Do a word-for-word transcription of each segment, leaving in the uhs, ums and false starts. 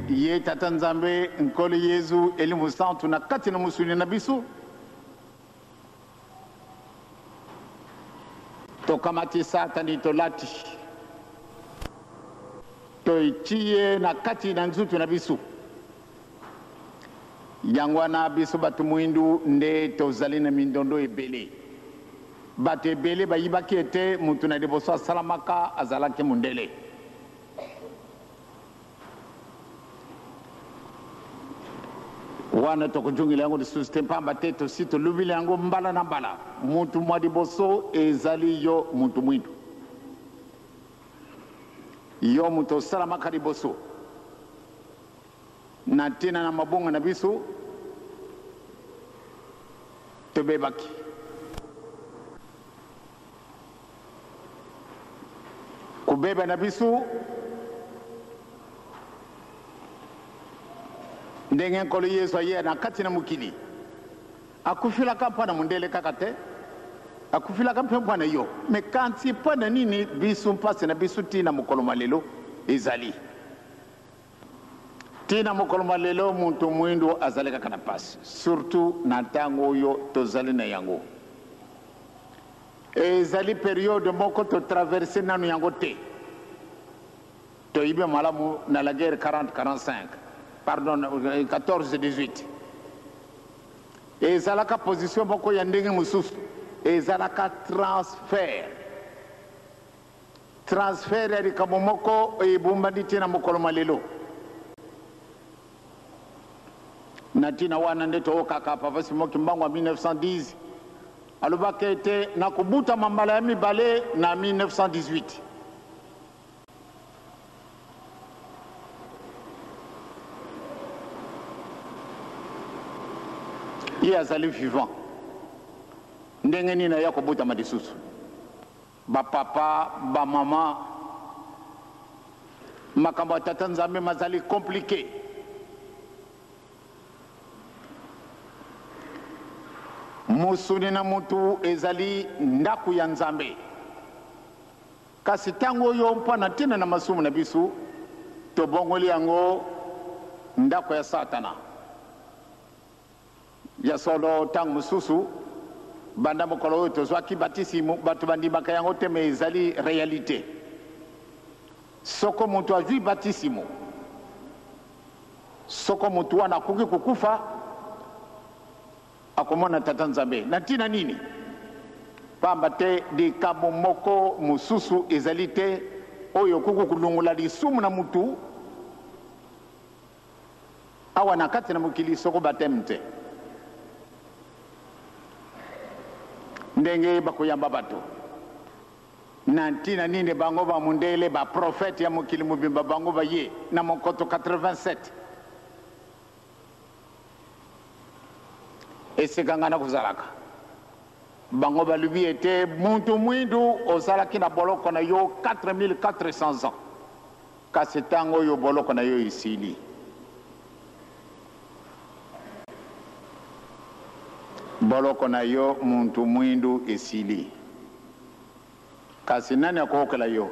ye tata nzambe nkolo yezu eli musantu na kati na musuni na biso tokamati satani tolati toitie na kati na nzutu na biso yangwana biso batu mwindu nde tozali na mindondo ebele batu ebele bayibaki ete mutu na liboso asalamaka azalaki mundele wana tokujungila yango lisusu te mpamba te tosi tolubili yango mbala na mbala mutu mwa liboso ezali yo mutu mwindu yo mutu osalamaka liboso na ntina na mabongo na biso tobebaki kubeba na biso ndenge nkolo yesu aye na kati na mukili akufilaka mpo na mundele kaka te akufilaka mpe mpo na yo me kanti mpo na nini biso mpasi na biso ntina mokolo malelo ezali tina mokolo malelo muntu mwindu azali kaka na pasi surtout na ntango oyo tozali na yango ezali periode moko totraverse nanu yango te toyibi malamu na la guerre quarante quarante-cinq pardon quatorze dix-huit ezalaka position moko ya ndenge mosusu ezalaka transfert transfert ya likambo moko ebumbandi tina mokolo malelo na tina wana nde tookaka pavasi moki mbango ya mille neuf cent dix alobaka ete na kobuta mambala ya mibale na mille neuf cent dix-huit ye azali vivant ndenge nini aya kobutama lisusu bapapa bamama makambo ya tata nzambe mazali komplike musuni na mutu ezali ndaku ya nzambe kasi tango oyo mpo na ntina na masumu na biso tobongoli yango ndako ya satana ya solo tango mosusu banda mokolo oyo tozwaki batisimu bato bandimaka yango te me ezali réalité soko mutu azwi batisimu soko mutu wana akoki kokufa akomona tata nzambe na ntina nini pamba te likambo moko mosusu ezali te oyo okoki kolongola lisumu na mutu awa na kati na mokili soko bateme te ndenge bakoyamba bato na ntina nini bango bamundele baprofete ya mokili mobimba bango baye na mokoto quatre-vingt-sept esika nga na kozalaka bango balubi ete muntu mwindu ozalaki na boloko na yo quatre mille quatre cents ans kasi ntango oyo boloko na yo esili boloko na yo muntu mwindu esili kasi nani akookela yo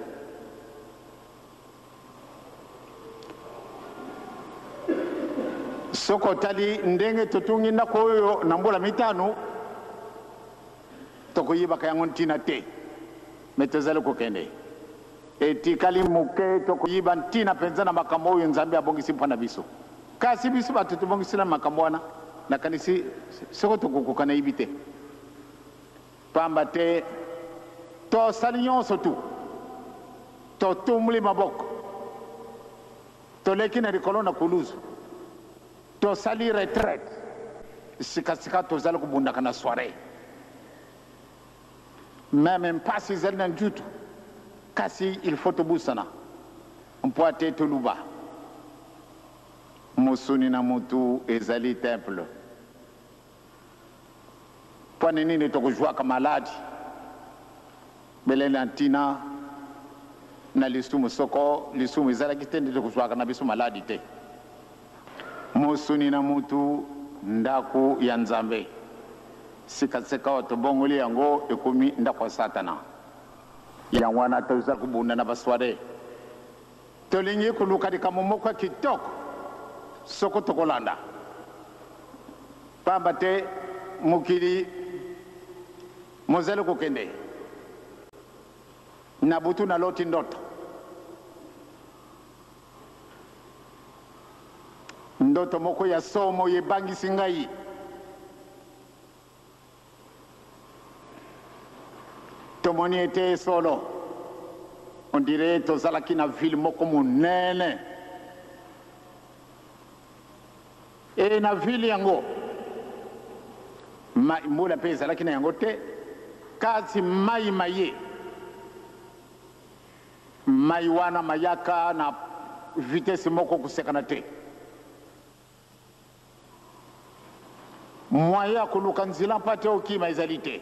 soko tali ndenge totungi ndako oyo na mbula mitano tokoyibaka yango ntina te me tozali kokende etikali moke tokoyiba ntina mpenza na makambo oyo nzambe abongisi mpo na biso kasi biso bato tobongisila makambo wana nakanisi soko tokokoka nayibi te pamba te tosali nyonso tu totumuli maboko toleki na likolo na kuluzu tosali retraite sikasika tozali kobundaka na soirée meme mpasi ezali na njutu kasi il faut tobusana mpo ate toluba musuni na mutu ezali temple mpo nini tokojwaka maladi belele na ntina na lisumu soko lisumu ezalaki te nde tokozwaka na biso maladi te musuni na mutu ndaku ya nzambe sikasika oyo tobongoli yango ekomi ndako ya satana yango wana tozali kobunda na basoire tolingi koluka likambo moko ya kitoko soko tokolanda pamba te mokili mozali kokende na butu na loti ndoto ndoto moko ya somo yebangisi ngai tomoni ete solo on dirait tozalaki na ville moko monene e na ville yango mbula mpe ezalaki na yango te kasi mai maye mai wana mayaka na vitesse moko kosekana te moyen ya koluka nzela mpa te okima ezali te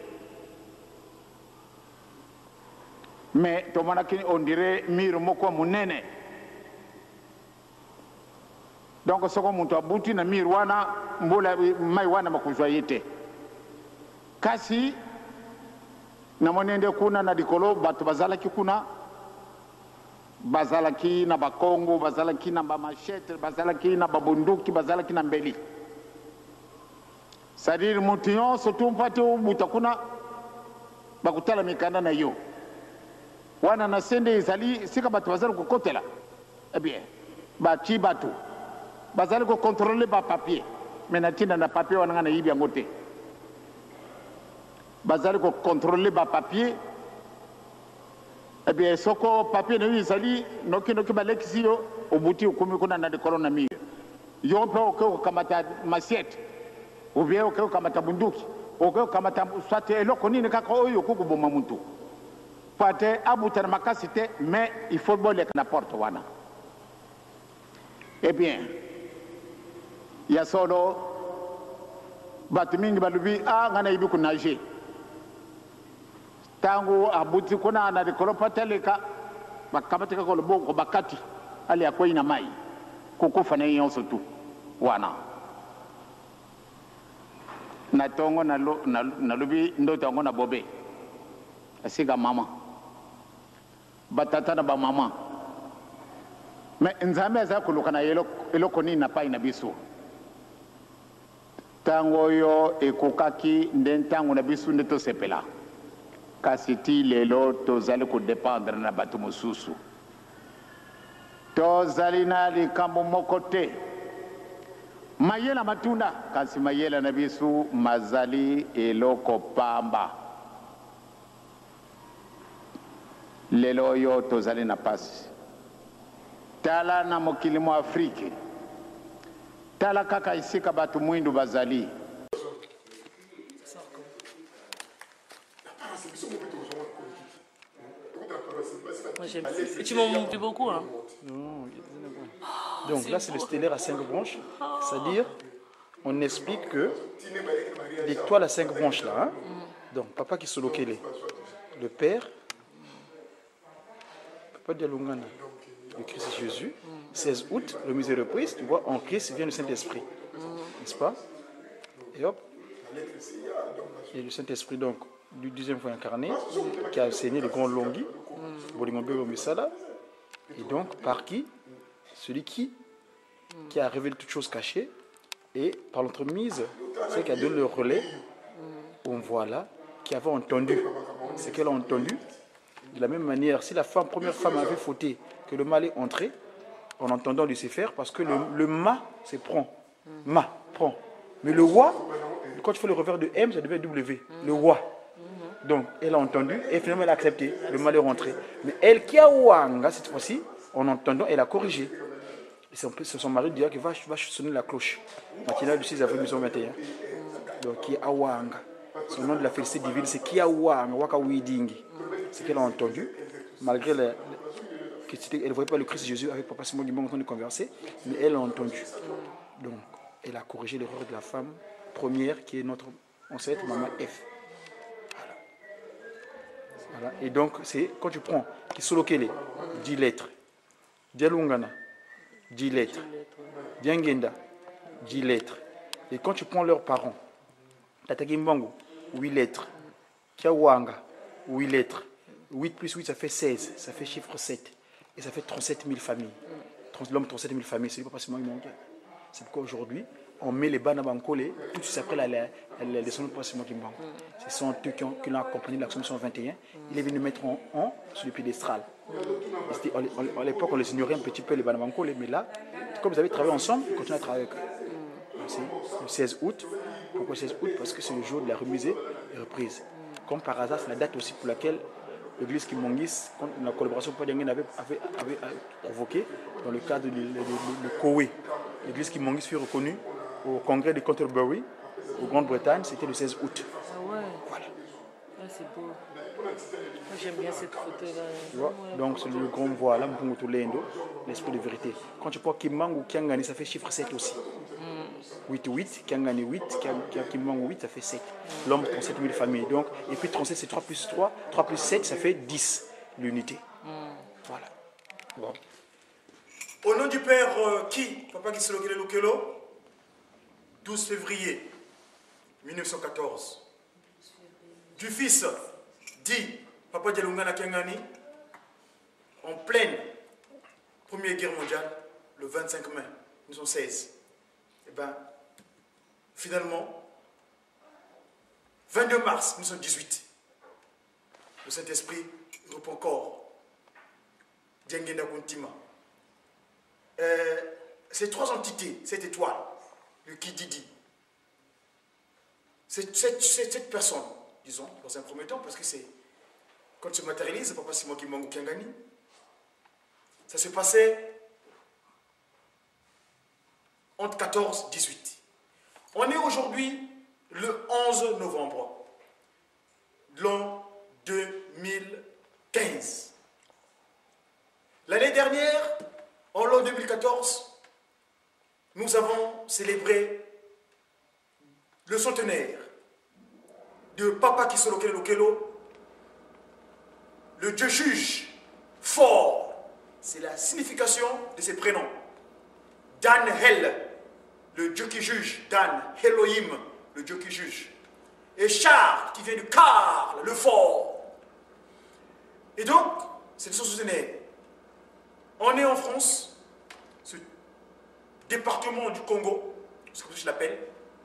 mais tomonaki on dirait mire moko monene donc soko muntu abuti na mire wana mbula mai wana makozwa ye te kasi namoni nde kuna na likolo bato bazalaki kuna bazalaki na bakongo bazalaki na bamashete bazalaki na babunduki bazalaki na mbeli c'est-à-dire mutu nyonso tu mpate obuta kuna bakutala mikanda na yo wana na sende ezali sika bato bazali kokotela eh bien baci bato bazali kokontrole bapapier me na ntina na papier wana nga na yibi yango te bazali kokontrole bapapier eh bien soko papier na yo ezali nokinoki balekisi yo obuti okumi kuna na likolo na mire yo mpe oke okamata masiete ou bien oke okamata bunduki oke okamata swate eloko nini kaka oyo okokoboma muntu pate abuta na makasi te mais il faut boleka na porte wana eh bien ya solo bato mingi balubi a nga na yibi kunage tangu abuti kuna na likolo pateleka bakamateka ko loboko bakati ali akwei na mai kukufa na yonso tu wana na tongo na lo, na, na lubi ndoto yango na bobe asika mama batata na ba mama mais nzambe aza koluka na eloko nini na pai na biso tango yo ekokaki nde ntango na biso nde tosepela kasi ti lelo tozali kodependre na bato mosusu tozali na likambo moko te mayela matunda kasi mayela na biso mazali eloko pamba lelo yo tozali na pasi tala na mokili mo Afrique tala kaka isika bato mwindu bazali Et tu m'en pris beaucoup, hein? Non, donc là, c'est le stellaire à cinq branches. C'est-à-dire, on explique que l'étoile à cinq branches, là, hein? Donc, papa qui solokele, le père, papa Dialungana, le Christ Jésus, seize août, le musée reprise, tu vois, en Christ vient le Saint-Esprit, n'est-ce pas? Et hop, et le Saint-Esprit, donc, du deuxième fois incarné, qui a enseigné le grand Longhi, et donc par qui? Celui qui, qui a révélé toutes choses cachées, et par l'entremise, c'est qui a donné le relais, on voit là, qui avait entendu ce qu'elle a entendu. De la même manière, si la femme, première femme avait fauté, que le mal est entré, en entendant Lucifer, parce que le, le ma, c'est prend. Ma, prend. Mais le wa, quand tu fais le revers de M, ça devient W. Le wa. Donc, elle a entendu et finalement elle a accepté. Le mal est rentré. Mais elle qui a wanga cette fois-ci, en entendant, elle a corrigé. Et c'est son mari qui dit qu'il va, va sonner la cloche. Matinale du six avril mille neuf cent vingt et un. Donc, qui a wanga. Son nom de la félicité divine, c'est qui a wanga, waka widingi. C'est qu'elle a entendu, malgré la, qu'elle ne voyait pas le Christ Jésus avec Papa Simon Guimond en train de converser, mais elle a entendu. Donc, elle a corrigé l'erreur de la femme première qui est notre ancêtre, Maman F. Voilà. Et donc, c'est quand tu prends Kisolokele, dix lettres, Dialungana, dix lettres, Diangenda, dix lettres. Et quand tu prends leurs parents, Tatagimbangu, huit lettres, Kiawanga, huit lettres, huit plus huit, ça fait seize, ça fait chiffre sept. Et ça fait trente-sept mille familles. L'homme, trente-sept mille familles, c'est pas seulement il manque. C'est pourquoi aujourd'hui, on met les Bana Bankole tout de suite après la, la, la, les sons de Simon Kimbangu. Ce sont eux qui, ont, qui l'ont accompagné de l'action cent vingt et un. Il est venu mettre en, en sur le piédestal. À l'époque, on les ignorait un petit peu, les Bana Bankole, mais là, comme vous avez travaillé ensemble, ils continuent à travailler avec eux. C'est le seize août. Pourquoi seize août? Parce que c'est le jour de la remise et reprise. Comme par hasard, c'est la date aussi pour laquelle l'église Kimbangis, la collaboration Padiangen avait, avait, avait provoqué dans le cadre du Kowe. L'église Kimbangis fut reconnue au congrès de Canterbury, au Grande-Bretagne, c'était le seize août. Ah ouais. Voilà. Ah, c'est beau. Moi, j'aime bien cette photo-là. Ouais. Donc, c'est le grand voile, là, l'esprit de vérité. Quand tu vois Kimbangu, Kiangani, ça fait chiffre sept aussi. huit huit, Kiangani huit, Kimbangu huit, ça fait sept. L'homme, trente-sept mille familles. Donc, et puis trente-sept, c'est trois plus trois. trois plus sept, ça fait dix, l'unité. Mm. Voilà. Bon. Au nom du Père euh, qui, Papa Kisolokele Lukelo, douze février mille neuf cent quatorze. Du Fils, dit Papa Dialungana Kiangani, en pleine Première Guerre mondiale, le vingt-cinq mai mille neuf cent seize. Et bien, finalement, vingt-deux mars mille neuf cent dix-huit, le Saint-Esprit reprend corps. Diengenda Kuntima. Euh, ces trois entités, cette étoile, le Kididi, cette, cette, cette personne, disons, dans un premier temps, parce que c'est quand il se matérialise, c'est pas Simon Kimbangu Kiangani. Ça s'est passé entre quatorze et dix-huit. On est aujourd'hui le onze novembre, l'an deux mille quinze. L'année dernière, en l'an deux mille quatorze, nous avons célébré le centenaire de Papa Kisolokele Lukelo, le Dieu juge fort. C'est la signification de ses prénoms. Dan Hel, le Dieu qui juge. Dan Elohim, le Dieu qui juge. Et Char, qui vient du Car, le fort. Et donc, c'est le centenaire. On est en France, ce département du Congo, c'est comme je l'appelle,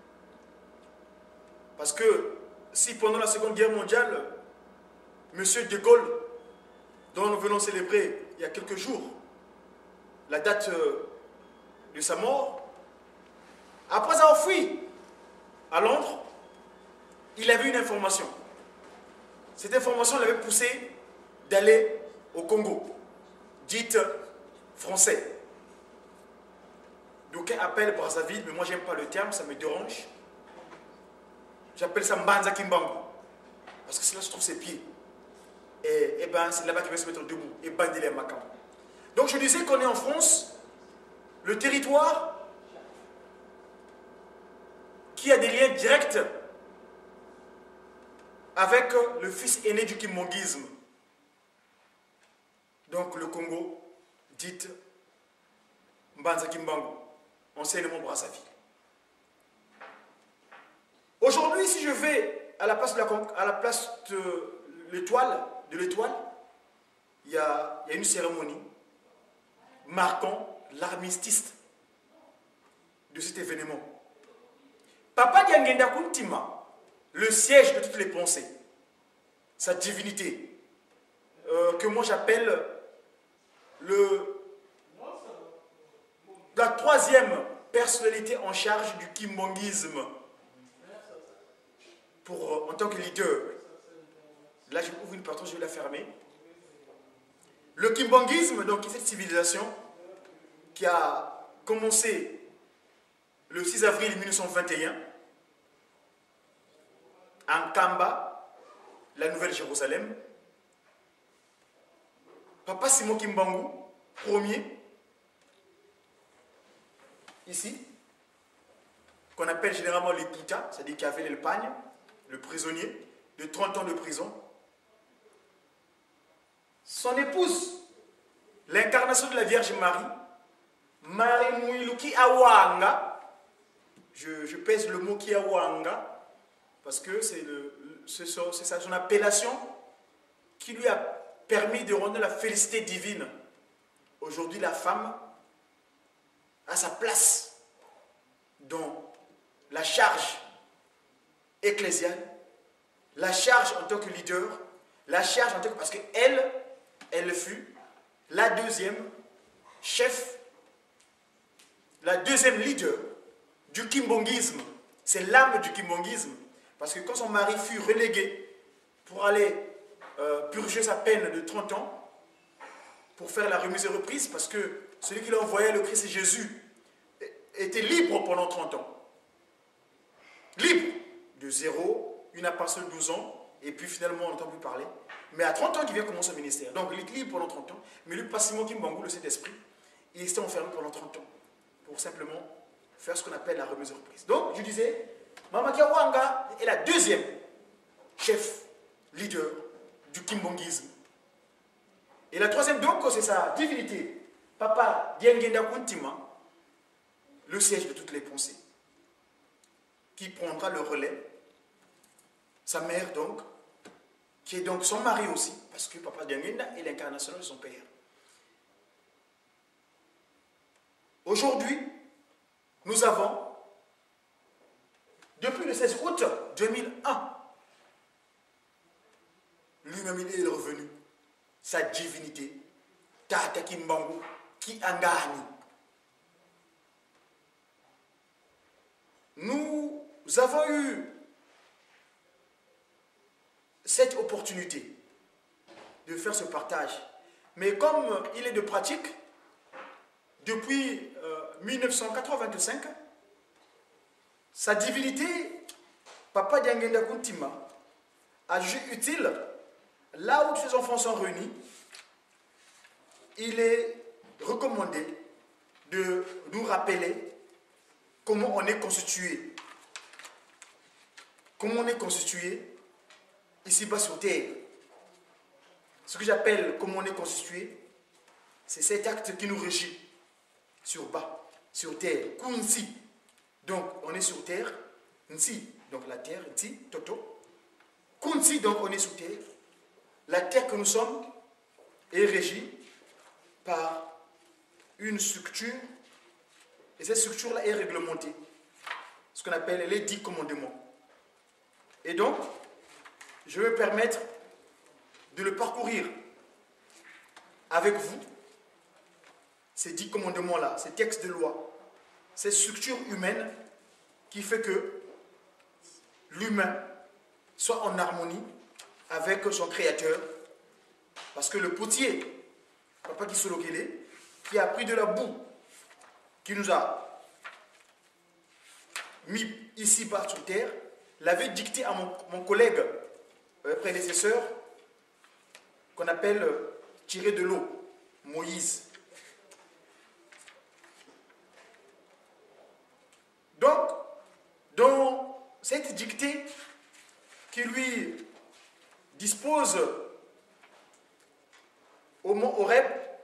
parce que si pendant la Seconde Guerre mondiale, M. de Gaulle, dont nous venons célébrer il y a quelques jours la date de sa mort, après avoir fui à Londres, il avait une information. Cette information l'avait poussé d'aller au Congo, dite français. D'aucuns appellent Brazzaville, mais moi j'aime pas le terme, ça me dérange. J'appelle ça Mbanza Kimbangu, parce que c'est là que se trouvent ses pieds. Et, et ben c'est là-bas qu'il va se mettre debout, et Bandele Makam. Donc je disais qu'on est en France, le territoire qui a des liens directs avec le fils aîné du kimbanguisme. Donc le Congo, dit Mbanza Kimbangu, anciennement Brazzaville. Aujourd'hui, si je vais à la place de, la, à la place de l'étoile, de l'étoile, il y a, il y a une cérémonie marquant l'armistice de cet événement. Papa Diangenda Kuntima, le siège de toutes les pensées, sa divinité, euh, que moi j'appelle le, la troisième personnalité en charge du kimbanguisme, pour, en tant que leader. Là, je ouvre une porte, je vais la fermer. Le kimbanguisme, donc, est cette civilisation qui a commencé le six avril mille neuf cent vingt et un en Kamba, la Nouvelle-Jérusalem. Papa Simon Kimbangu, premier, ici, qu'on appelle généralement les Pouta, c'est-à-dire qui avait l'Espagne, le prisonnier, de trente ans de prison. Son épouse, l'incarnation de la Vierge Marie, Marie Mouiluki Awanga, je, je pèse le mot Kiawanga, parce que c'est son appellation qui lui a permis de rendre la félicité divine. Aujourd'hui, la femme a sa place dans la charge ecclésiale, la charge en tant que leader, la charge en tant que... Parce qu'elle, elle fut la deuxième chef, la deuxième leader du kimbongisme. C'est l'âme du kimbongisme. Parce que quand son mari fut relégué pour aller euh, purger sa peine de trente ans, pour faire la remise et reprise, parce que celui qui l'a envoyé, le Christ Jésus, était libre pendant trente ans. Libre de zéro, une apostole de douze ans, et puis finalement on n'entend plus parler. Mais à trente ans, il vient commencer le ministère. Donc il est libre pendant trente ans, mais lui, pas Simon Kimbangu, le Saint-Esprit, il était enfermé pendant trente ans, pour simplement faire ce qu'on appelle la remise et reprise. Donc je disais, Mama Kiawanga est la deuxième chef, leader du kimbongisme. Et la troisième, donc, c'est sa divinité, Papa Diengenda Kuntima, le siège de toutes les pensées, qui prendra le relais. Sa mère, donc, qui est donc son mari aussi, parce que Papa Diengenda est l'incarnation de son père. Aujourd'hui, nous avons, depuis le seize août deux mille un, lui-même il est revenu. Sa divinité, Tata Kimbangu, qui engage. Nous avons eu cette opportunité de faire ce partage. Mais comme il est de pratique, depuis euh, mille neuf cent quatre-vingt-cinq, sa divinité, Papa Diengenda Kuntima, a jugé utile, là où ses enfants sont réunis, il est recommandé de nous rappeler comment on est constitué. Comment on est constitué ici-bas sur terre. Ce que j'appelle comment on est constitué, c'est cet acte qui nous régit sur bas, sur terre. Kunsi. Donc on est sur terre. Nsi, donc la terre. Nsi, Toto. Kunsi, donc on est sur terre. La terre que nous sommes est régie par une structure, et cette structure-là est réglementée, ce qu'on appelle les dix commandements. Et donc, je vais me permettre de le parcourir avec vous, ces dix commandements-là, ces textes de loi, cette structure humaine qui fait que l'humain soit en harmonie avec son créateur, parce que le potier, Papa Kisolokele, qui a pris de la boue, qui nous a mis ici-bas sur terre, l'avait dicté à mon, mon collègue euh, prédécesseur, qu'on appelle euh, tiré de l'eau, Moïse. Donc, dans cette dictée qui lui dispose au mont Horeb,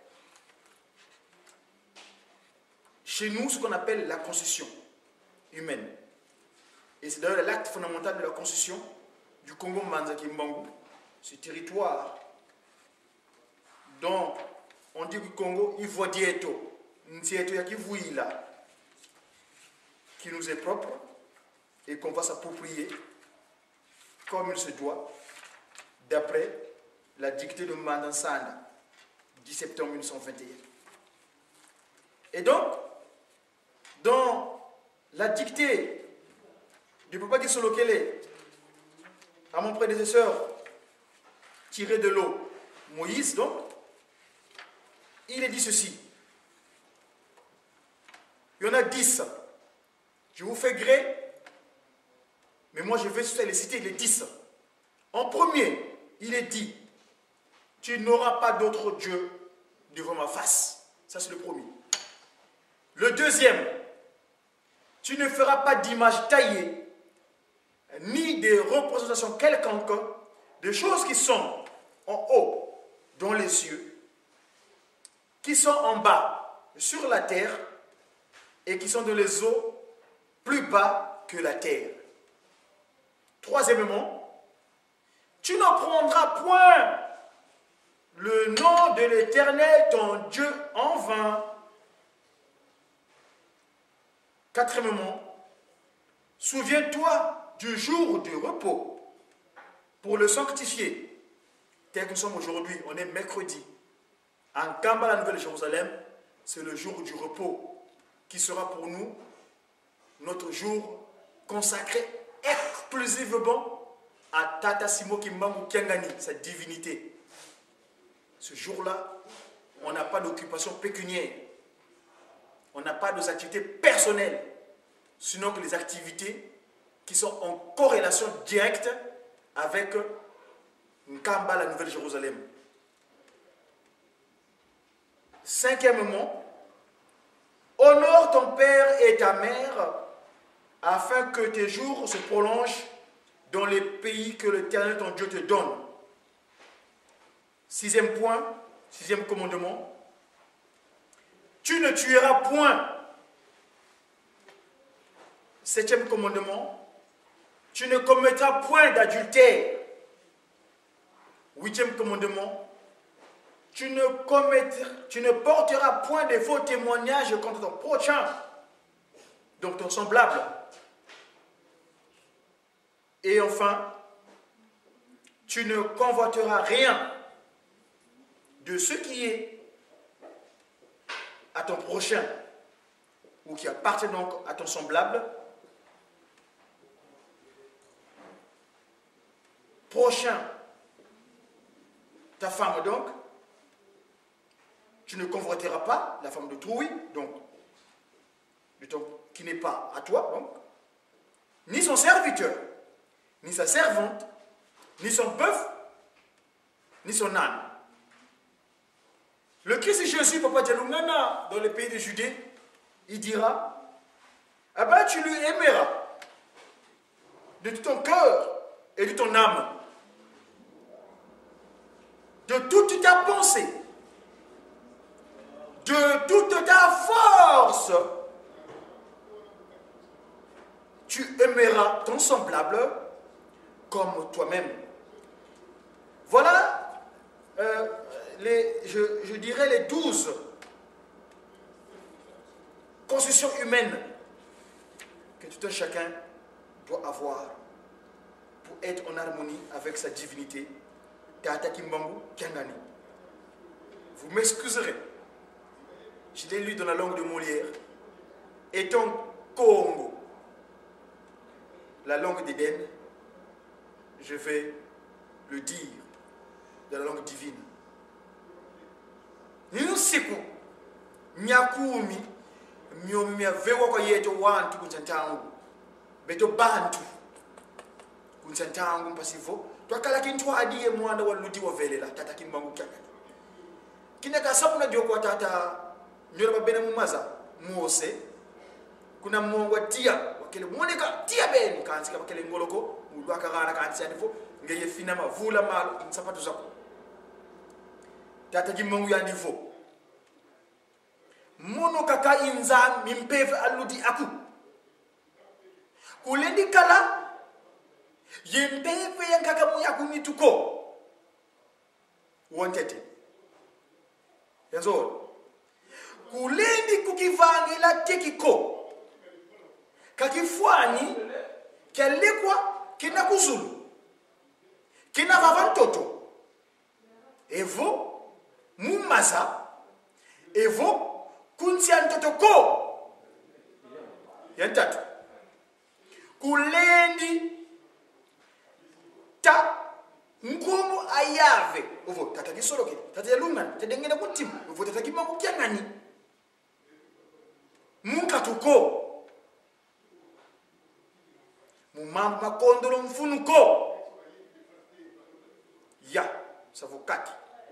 chez nous, ce qu'on appelle la constitution humaine. Et c'est d'ailleurs l'acte fondamental de la constitution du Congo Manza-Kimbangu, ce territoire dont on dit que le Congo, il faut dire tout, qui nous est propre et qu'on va s'approprier comme il se doit, d'après la dictée de Mandansana, dix septembre mille neuf cent vingt et un. Et donc, dans la dictée du Papa Kisolokele à mon prédécesseur tiré de l'eau, Moïse, donc, il est dit ceci. Il y en a dix. Je vous fais gré, mais moi je vais les citer les dix. En premier, il est dit, tu n'auras pas d'autre Dieu devant ma face. Ça c'est le premier. Le deuxième, tu ne feras pas d'image taillée, ni de représentations quelconques, de choses qui sont en haut, dans les cieux, qui sont en bas, sur la terre, et qui sont dans les eaux, plus bas que la terre. Troisièmement, tu n'en prendras point le nom de l'Éternel, ton Dieu, en vain. Quatrièmement, Souviens-toi du jour du repos pour le sanctifier. Tel que nous sommes aujourd'hui, on est mercredi. En Kamba, la Nouvelle-Jérusalem, c'est le jour du repos qui sera pour nous notre jour consacré exclusivement à Tata Simo Kimbangu Kiangani, sa divinité. Ce jour-là, on n'a pas d'occupation pécuniaire. On n'a pas d'activités personnelles, sinon que les activités qui sont en corrélation directe avec Nkamba, la Nouvelle-Jérusalem. Cinquièmement, honore ton père et ta mère afin que tes jours se prolongent dans les pays que l'Éternel ton Dieu te donne. Sixième point, sixième commandement, tu ne tueras point. Septième commandement, tu ne commettras point d'adultère. Huitième commandement, tu ne, commettras, tu ne porteras point de faux témoignages contre ton prochain, donc ton semblable. Et enfin, tu ne convoiteras rien de ce qui est à ton prochain ou qui appartient donc à ton semblable. Prochain, ta femme donc, tu ne convoiteras pas la femme d'autrui, donc, de ton, qui n'est pas à toi, donc, ni son serviteur, ni sa servante, ni son bœuf, ni son âne. Le Christ Jésus, Papa Djaloungana, dans le pays de Judée, il dira, ah ben tu lui aimeras de tout ton cœur et de ton âme, de toute ta pensée, de toute ta force. Tu aimeras ton semblable comme toi-même. Voilà, euh, les, je, je dirais les douze constitutions humaines que tout un chacun doit avoir pour être en harmonie avec sa divinité. Tata Kimbangu Kiangani. Vous m'excuserez, je l'ai lu dans la langue de Molière. Étant Congo, la langue d'Éden, je vais le dire dans la langue divine. Nous siku nyakumi myomi mya vewa kwa yeto wantu kunchantangu beto bantu kunchantangu mpasivo twakala kintu adiye mwanda waludi wavelela Tata Kimbangu Kiangani kina kasabu na joko tata nyora babena mumaza mose kuna mwongwa tia wakele monika tia beni kansika wakele ngoloko ulwaka gana kansi anifo ngeye fina mavula malo insapatu zako Tata Kimbangu yandifo mono kaka inza mimpeve aludi aku kulendi kala yempeve yankaka muyaku mituko wontete yanzo kulendi kukivangila tekiko kakifwani kyalekwa kina kuzulu kina vavantoto evo mumaza evo kunsiantoto ko yantatu kulendi ta nkomo ayave ovo Tata Kisoloke Tata Yalunga tedengena kutim ovo Tata Kimbangu Kiangani munka tuko mumamba kondolo mfunuko ya savokati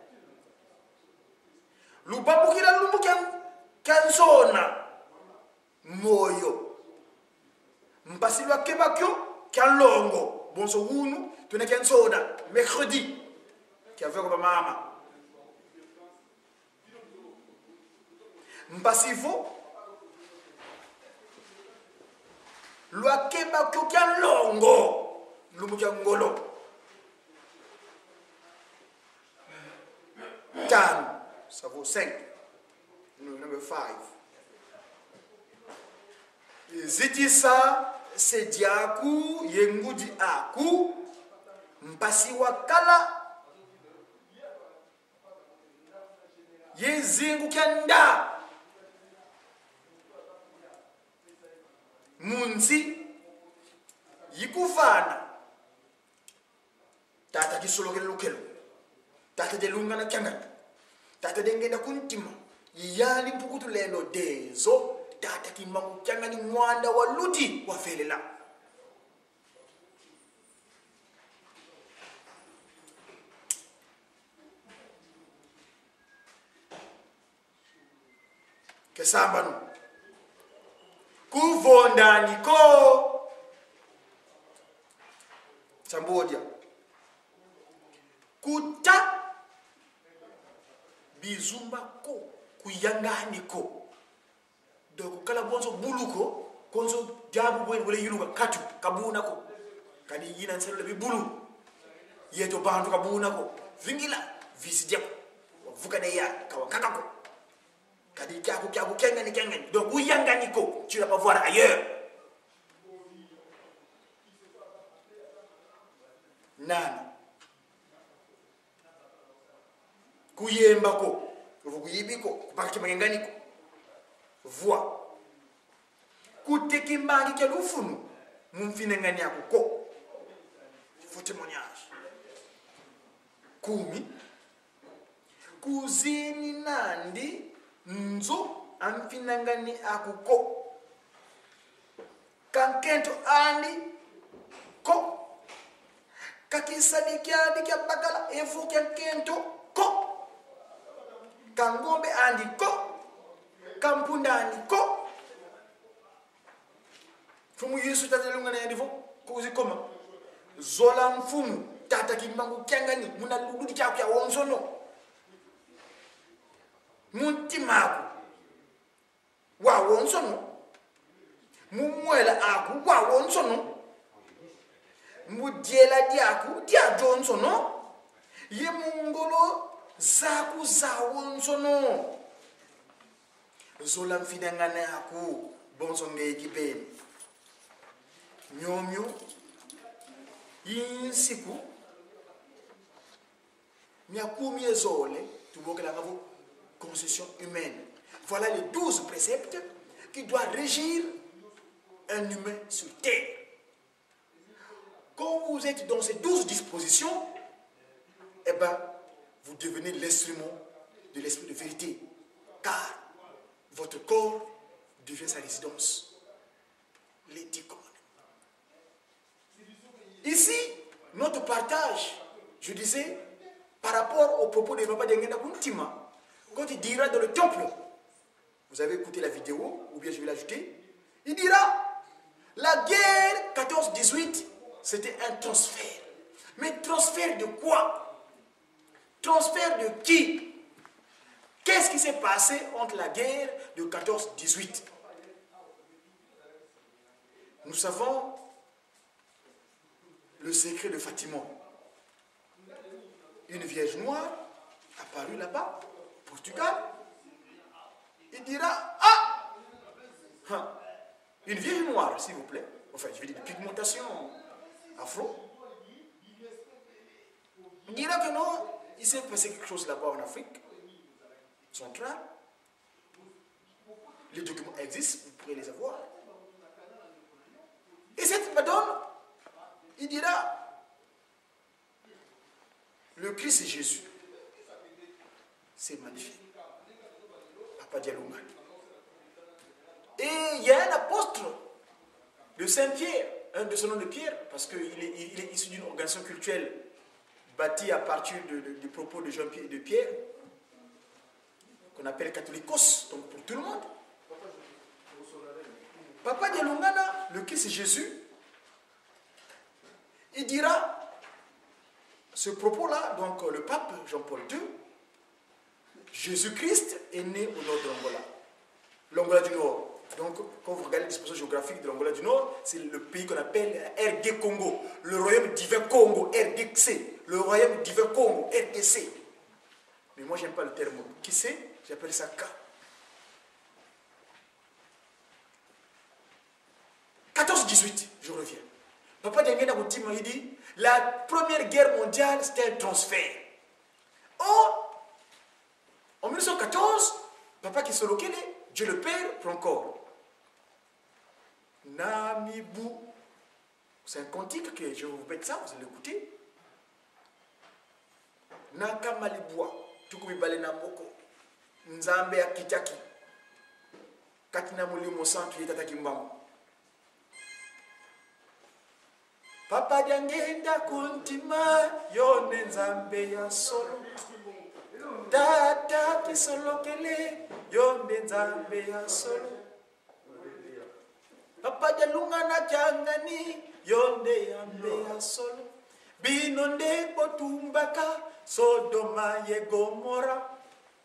lubabu kila lumbu kyan kansona moyo mpasilwa kebakyo kyalongo bonso wunu tuna kansona mercredi kyaveko ba mama mpasivo lwa kebakyo kyalongo lumbu kyangolo tano ça vaut cinq. Number five. Zitisa sediaku yengudi aku mpasi wakala yezingu kyanda munzi yikufana tata kisolokele lukelo tata de lungana kyangana tata de ngenda kuntima yali mpukutu lelo dezo tata kimangu kyangani mwanda wa luti wafelela kesambanu kuvondani ko Cambodia kuta bizumba ko kuyangani ko donc kala bonzo buluko konzo jabu boy wala yiluga katu kabuna ko kadi yina selo bi bulu yeto bantu kabuna ko vingila visi jeko vuka de ya kawa kakako kadi kyaku kyaku kengani kengani donc uyangani ko tu vas pas voir ailleurs nana kuyemba ko vukuyibiko kupaka kimangani ko voix kuteki mangi ke lufunu mumfine ngani yako ko faut témoignage kumi kuzini nandi nzo amfina ngani akuko kankento andi ko kakisani kyandi kya bakala efu kento ko kangombe andi ko kampunda andi ko fumu yesu tatelunga na ndivyo kuzi koma zola mfumu tata kimbangu kyangani muna lududi kyako ya wonzono muntimaku wa wonzono mumwela aku wa wonzono mudiela diaku dia jonzono ye mungolo zaku za wonzono zola mfidangana aku bonzo ngekipeni nyomyo insiku miakumi ezole tubokela ngavo concession humaine. Voilà les douze préceptes qui doivent régir un humain sur terre. Quand vous êtes dans ces douze dispositions, eh ben, vous devenez l'instrument de l'esprit de vérité, car votre corps devient sa résidence. Les dix commandements. Ici, notre partage, je disais, par rapport au propos de Papa Dengenda Kuntima, quand il dira dans le temple, vous avez écouté la vidéo, ou bien je vais l'ajouter, il dira, la guerre quatorze dix-huit, c'était un transfert. Mais transfert de quoi? Transfert de qui? Qu'est-ce qui s'est passé entre la guerre de quatorze dix-huit? Nous savons le secret de Fatima. Une vierge noire apparue là-bas, Portugal. Il dira, ah, hein, une vierge noire, s'il vous plaît. Enfin, je veux dire de pigmentation afro. Il dira que non, il s'est passé quelque chose là-bas en Afrique centrale. Les documents existent, vous pourrez les avoir. Et cette madone, il dira, le Christ c'est Jésus. C'est magnifique. Papa Dialouma. Et il y a un apôtre de Saint-Pierre, un de son nom de Pierre, parce qu'il est, il est issu d'une organisation culturelle bâtie à partir de, de, des propos de Jean-Pierre de Pierre, qu'on appelle catholicos, donc pour tout le monde. Papa Dialouma, le Christ c'est Jésus. Il dira, ce propos-là, donc le pape Jean-Paul deux, Jésus-Christ est né au nord de l'Angola, l'Angola du Nord. Donc, quand vous regardez la disposition géographique de l'Angola du Nord, c'est le pays qu'on appelle R D Congo, le royaume divin Congo, R D C, le royaume divin Congo, R D C. Mais moi, j'aime pas le terme qui c'est, j'appelle ça K. quatorze quatorze dix-huit, je reviens. Papa Dengena Goutima, il dit, la première guerre mondiale, c'était un transfert. Or, en mille neuf cent quatorze, Papa Kisolokele, Dieu le Père, prend corps. Namibou, c'est un cantique que je vais vous mettre ça, vous allez l'écouter. Naka Malibwa, Tukubi Balena Moko, Nzambe Akitaki, Katina Mulimo Sankli Tataki Mbam. Papa Dangenda Kuntima, Yone Nzambe ya solo. Tata Kisolokele, Yone Nzambe ya solo. Papa Jalunga na Changani, Yonde Yambe ya solo. Binonde Botumbaka, Sodoma et Gomorra.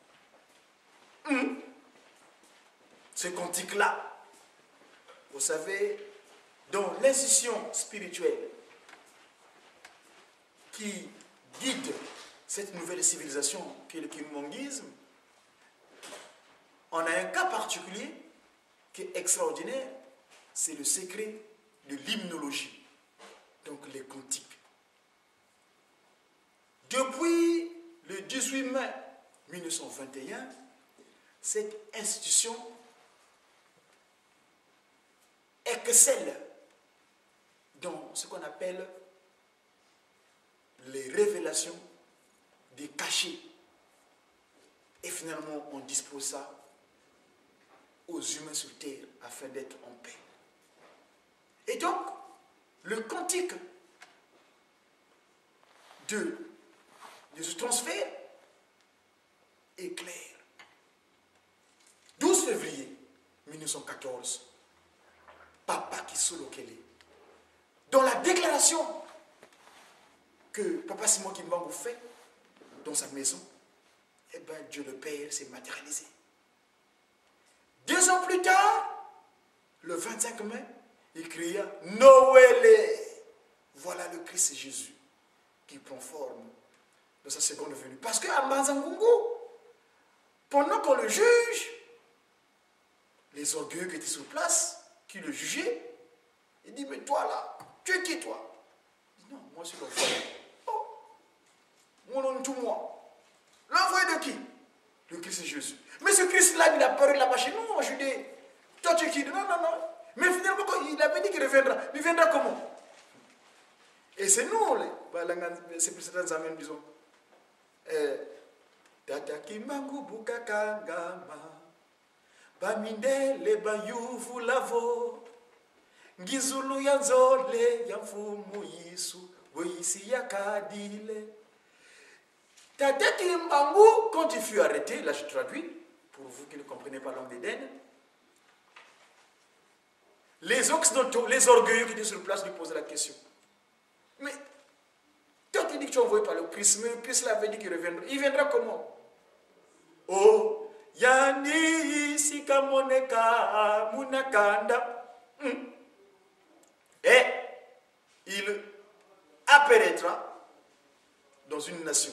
Hum. Ce cantique-là, vous savez, dans l'institution spirituelle qui guide cette nouvelle civilisation qui est le kimmongisme, on a un cas particulier qui est extraordinaire, c'est le secret de l'hymnologie, donc les cantiques. Depuis le dix-huit mai mille neuf cent vingt et un, cette institution excelle dans ce qu'on appelle les révélations des cachets. Et finalement, on dispose ça aux humains sur terre afin d'être en paix. Et donc, le cantique de de ce transfert est clair. douze février mille neuf cent quatorze, Papa Kisolokele, dans la déclaration que Papa Simon Kimbangu fait dans sa maison, eh bien Dieu le Père s'est matérialisé. Deux ans plus tard, le vingt-cinq mai, il cria Noël, voilà le Christ Jésus qui prend forme de sa seconde venue. Parce qu'à Mbanzangungu, pendant qu'on le juge, les orgueilleux qui étaient sur place, qui le jugeaient, il dit, mais toi là, tu es qui toi? Il dit, non, moi je suis l'envoyé. Oh, mon nom tout moi. L'envoyé de qui? Le Christ Jésus. Mais ce Christ-là, il a peur là-bas chez nous, en Judée. Toi tu es qui? Non, non, non. Mais finalement, il avait dit qu'il reviendra. Il viendra comment? Et c'est nous, les, c'est pour certains amis, disons. Tata Kimbangu Bukakangama Bamindele Bayuvu Lavo Ngizulu Yanzole Yamfumu Yisu Boyisi Yakadile. Tata Kimbangu, quand il fut arrêté, là je traduis, pour vous qui ne comprenez pas langue d'Éden, les occidentaux, les orgueilleux qui étaient sur place lui posaient la question. Mais toi qui dis que tu es envoyé par le Christ, mais le Christ l'avait dit qu'il reviendra. Il viendra comment? Oh, Yani Sikamoneka Munakanda. Hmm. Et il apparaîtra dans une nation.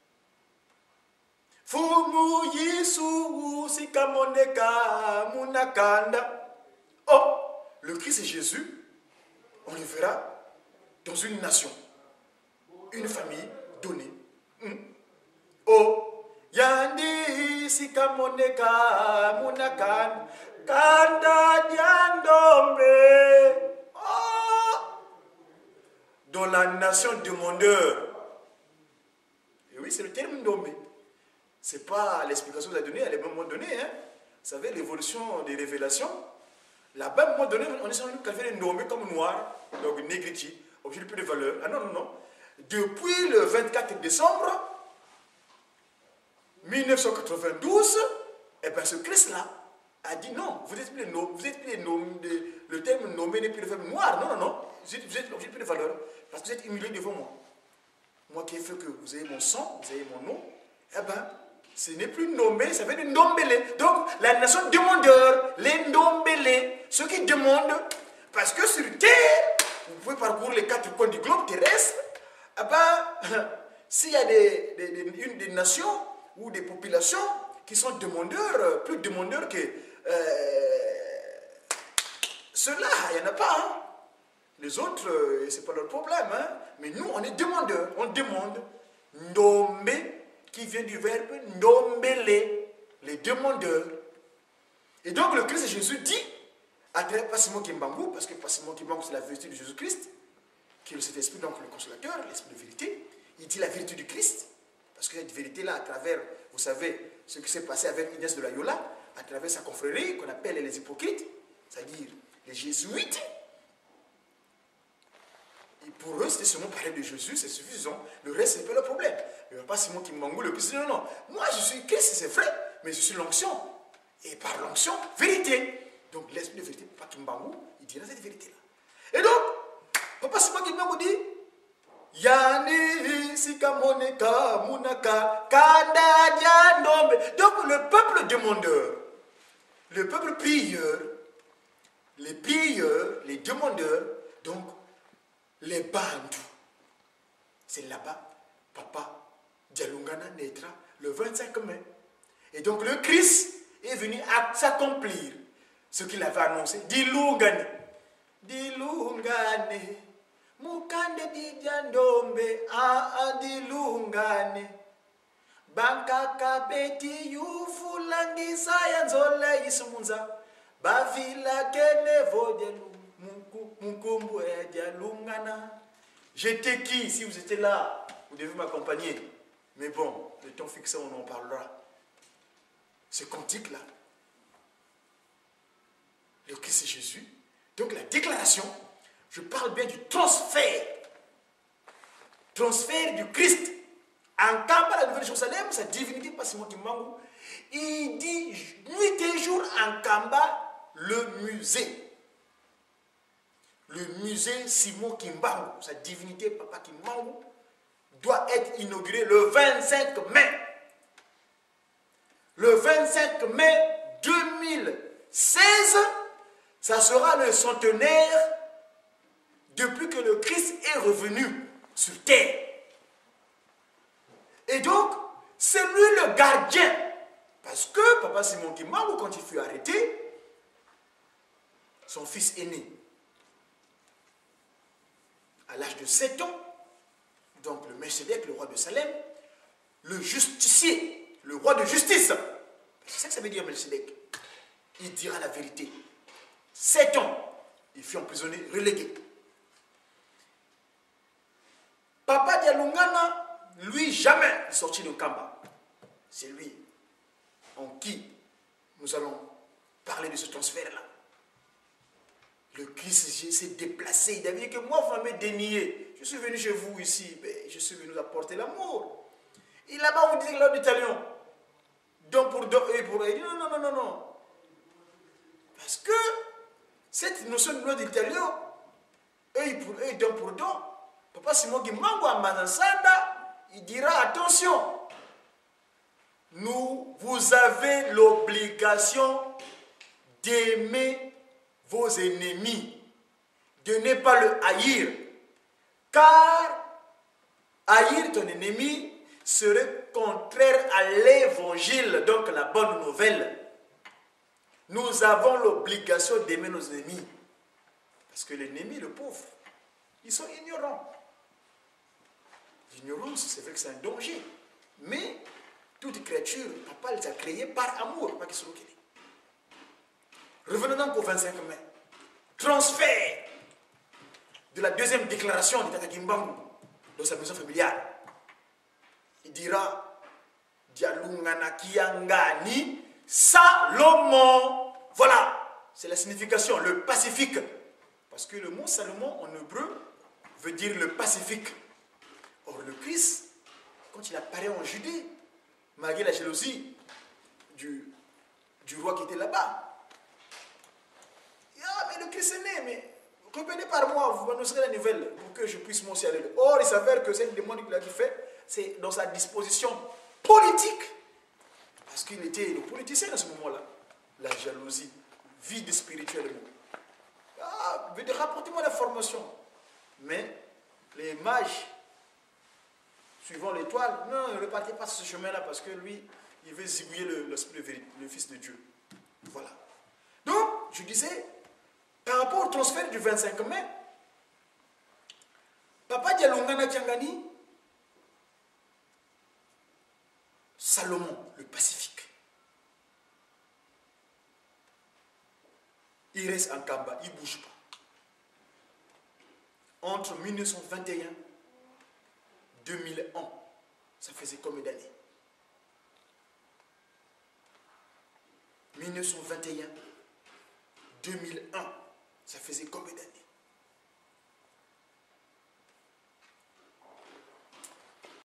Fumu Yisu Sikamoneka Munakanda. Oh, le Christ et Jésus, on le verra dans une nation, une famille donnée. Hmm. Oh, Yandi Sikamoneka Munakan Kanda Diandombe. Oh, dans la nation demandeur. Et oui, c'est le terme Ndombe. Ce n'est pas l'explication que vous avez donnée à un moment donné. Hein. Vous savez, l'évolution des révélations. Là-bas, à un moment donné, on est sur une qualifier de Ndombe comme noir, donc négriti. Objet de plus de valeur. Ah non, non, non. Depuis le vingt-quatre décembre mille neuf cent quatre-vingt-douze, eh bien, ce Christ-là a dit non, vous êtes plus les noms, vous êtes plus les noms, le terme nommé n'est plus le terme noir. Non, non, non. Vous êtes, vous êtes objet de plus de valeur. Parce que vous êtes humilié devant moi. Moi qui ai fait que vous ayez mon sang, vous ayez mon nom, eh bien, ce n'est plus nommé, ça veut dire Ndombele. Donc, la nation demandeur, les Ndombele, ceux qui demandent, parce que sur terre, vous pouvez parcourir les quatre coins du globe terrestre, eh ben, s'il y a des, des, des, une, des nations ou des populations qui sont demandeurs, plus demandeurs que euh, ceux-là, il n'y en a pas. Hein? Les autres, euh, ce n'est pas leur problème. Hein? Mais nous, on est demandeurs. On demande ndombe, qui vient du verbe ndombele, les demandeurs. Et donc, le Christ Jésus dit, à travers Passimo Kimbangu, parce que Passimo Kimbangu, c'est la vérité de Jésus-Christ, qui est le Saint-Esprit, donc le consolateur, l'Esprit de vérité. Il dit la vérité du Christ, parce que cette vérité-là, à travers, vous savez, ce qui s'est passé avec Inès de Loyola, à travers sa confrérie, qu'on appelle les hypocrites, c'est-à-dire les jésuites. Et pour eux, c'était seulement parler de Jésus, c'est suffisant. Le reste, c'est pas le problème. Mais pas Simon Kimbangu, le Christ, non, non. Moi, je suis Christ, c'est vrai, mais je suis l'onction. Et par l'onction, vérité. Donc, l'esprit de vérité, Papa Kimbangu, il dira cette vérité-là. Et donc, Papa Simon Kimbangu dit, Yani Sikamoneka Munaka Kanda Diandombe. Donc, le peuple demandeur, le peuple prieur, les prieurs, les demandeurs, donc, les bandous. C'est là-bas, Papa Dialungana naîtra le vingt-cinq mai. Et donc le Christ est venu à s'accomplir ce qu'il avait annoncé. Dilungane. Dilungane. Mukande dijandombe. Ah, dilungane. Banka kabeti yufulangisa yanzole ismunza. Bavila kene vodelu. J'étais qui? Si vous étiez là, vous devez m'accompagner. Mais bon, le temps fixé, on en parlera. Ce cantique-là, le Christ Jésus, donc la déclaration, je parle bien du transfert. Transfert du Christ. En Kamba, la Nouvelle-Jérusalem, sa divinité, pas Simon Kimbangu, il dit nuit et jour en Kamba, le musée. Le musée Simon Kimbangu, sa divinité Papa Kimbangu, doit être inauguré le vingt-cinq mai. Le vingt-cinq mai deux mille seize, ça sera le centenaire depuis que le Christ est revenu sur terre. Et donc, c'est lui le gardien. Parce que Papa Simon Kimbangu, quand il fut arrêté, son fils aîné, à l'âge de sept ans, donc le Melchizedek, le roi de Salem, le justicier, le roi de justice, c'est ça que ça veut dire Melchizedek, il dira la vérité. sept ans, il fut emprisonné, relégué. Papa Dialungana, lui, jamais sorti de Kamba. C'est lui en qui nous allons parler de ce transfert-là. Le Christ s'est déplacé. Il a dit que moi, vous m'avez dénié. Je suis venu chez vous ici. Mais je suis venu apporter l'amour. Et là-bas, on dit l'ordre d'italien. Don pour don et pour. Il dit non, non, non, non, non. Parce que cette notion de l'ordre d'italien, œil pour œil, don pour don, Papa Simon Kimbangu à Manansanda, il dira attention. Nous, vous avez l'obligation d'aimer vos ennemis, de ne pas le haïr, car haïr ton ennemi serait contraire à l'évangile, donc la bonne nouvelle. Nous avons l'obligation d'aimer nos ennemis, parce que l'ennemi, le pauvre, ils sont ignorants. L'ignorance, c'est vrai que c'est un danger, mais toute créature, Papa les a créées par amour, pas qu'ils soient créés. Revenons donc au vingt-cinq mai. Transfert de la deuxième déclaration de Tata Kimbangu dans sa maison familiale. Il dira Dialungana Kiangani Salomon. Voilà, c'est la signification, le pacifique. Parce que le mot Salomon en hébreu veut dire le pacifique. Or, le Christ, quand il apparaît en Judée, malgré la jalousie du, du roi qui était là-bas, ah, mais le Christ est né, mais revenez par moi, vous m'annoncerez la nouvelle pour que je puisse m'en aller. Or, il s'avère que cette demande qu'il a fait, c'est dans sa disposition politique. Parce qu'il était le politicien à ce moment-là. La jalousie, vide spirituellement. Ah, rapportez-moi l'information. Mais les mages, suivant l'étoile, non, ne repartez pas sur ce chemin-là parce que lui, il veut zigouiller l'esprit de vérité, le Fils de Dieu. Voilà. Donc, je disais, par rapport au transfert du vingt-cinq mai, Papa Dialongana Tiangani, Salomon, le Pacifique. Il reste en Kamba, il ne bouge pas. Entre mille neuf cent vingt et un et deux mille un, ça faisait combien d'années? mille neuf cent vingt et un, deux mille un, ça faisait combien d'années?